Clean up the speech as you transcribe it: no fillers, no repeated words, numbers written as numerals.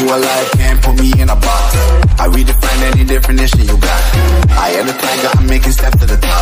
to a life, can't put me in a box. I redefine any definition you got. I am the tiger, I'm making steps to the top.